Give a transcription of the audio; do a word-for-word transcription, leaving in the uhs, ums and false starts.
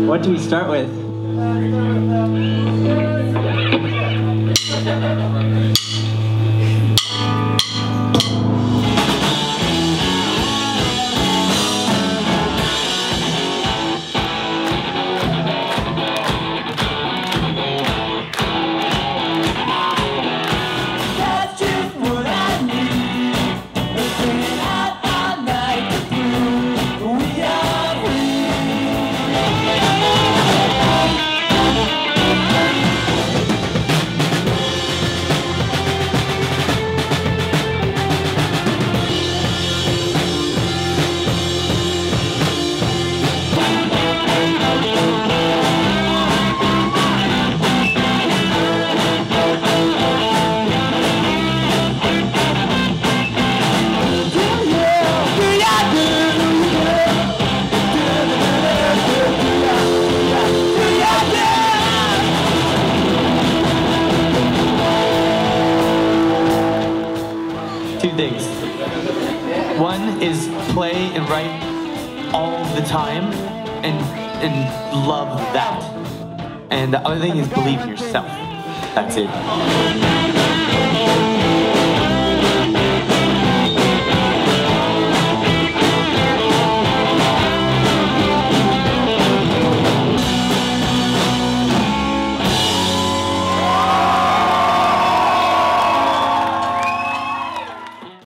What do we start with? Two things. One is play and write all the time and and love that. And the other thing is believe in yourself. That's it.